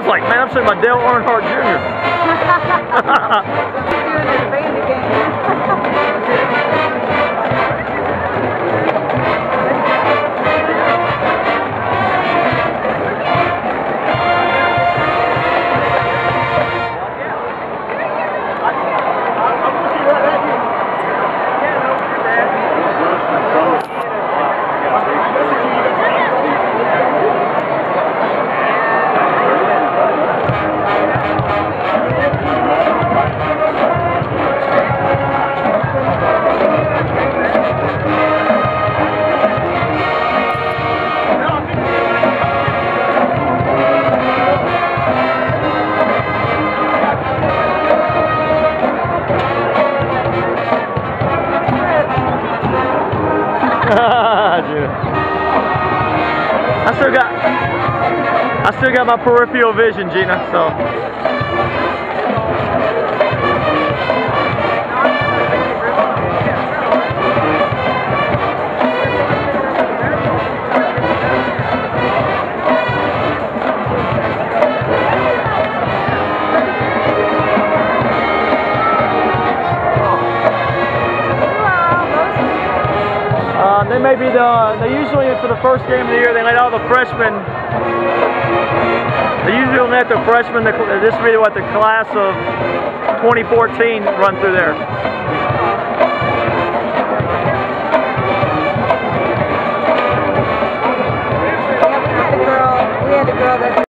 like, man, I'm saying my Dale Earnhardt Jr. Doing his band again. I still got my peripheral vision, Gina, so. They may be they usually, for the first game of the year, they let all the freshmen, they usually let the freshmen, this will be what the class of 2014 run through there.